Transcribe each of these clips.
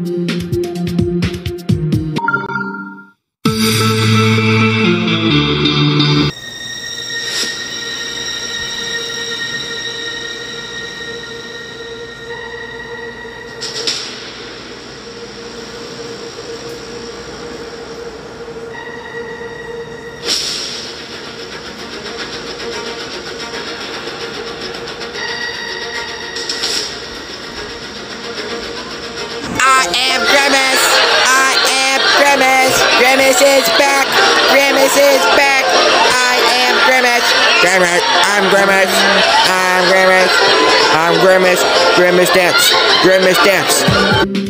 Grimace is back! Grimace is back! I am Grimace! Grimace! I'm Grimace! I'm Grimace! I'm Grimace! Grimace dance! Grimace dance!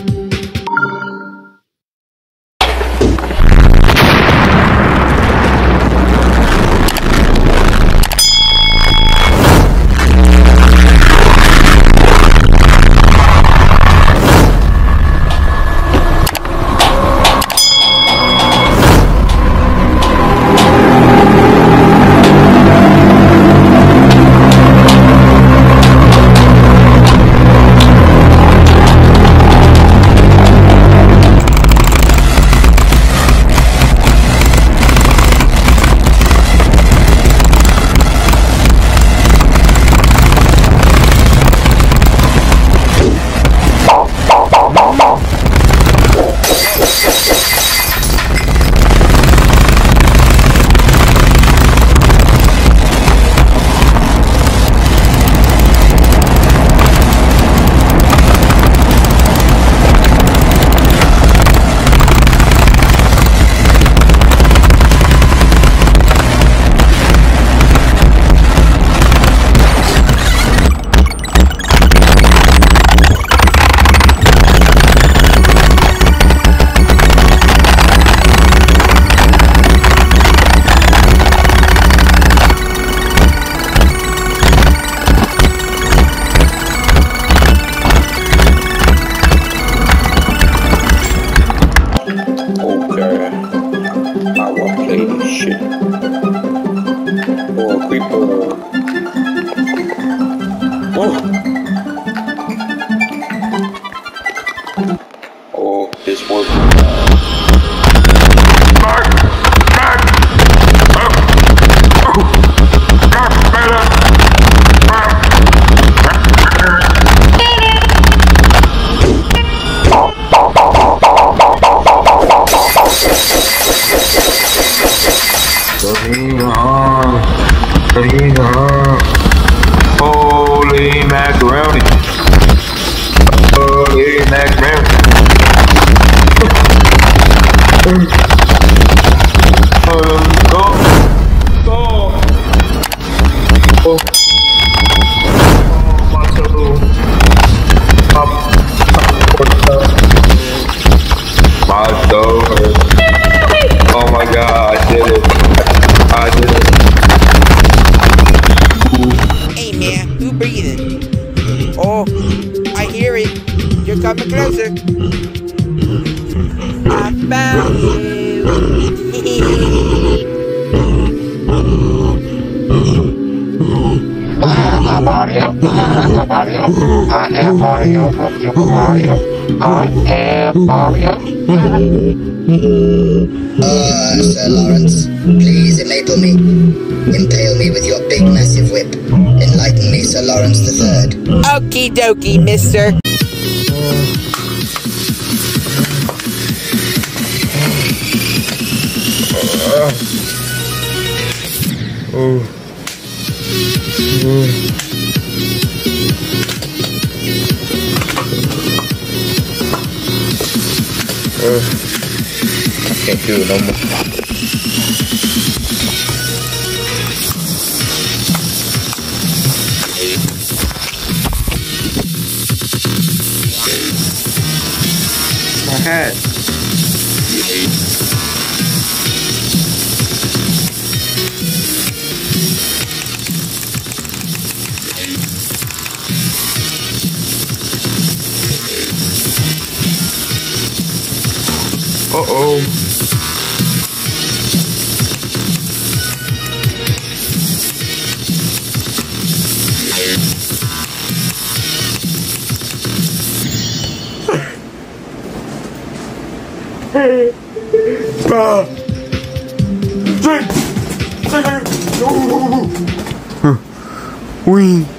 Oh, this was holy macaroni. Holy macaroni. Oh my god, I did it. I did it. Hey man, who breathing? Oh, I hear it. You're coming closer. I found you. I am Mario. I am Mario from Super Mario. I am Mario. Sir Lawrence, please enable me. Impale me with your big massive whip. Enlighten me, Sir Lawrence III. Okie dokie, mister. I can't do it no more. My hat. Uh-oh. We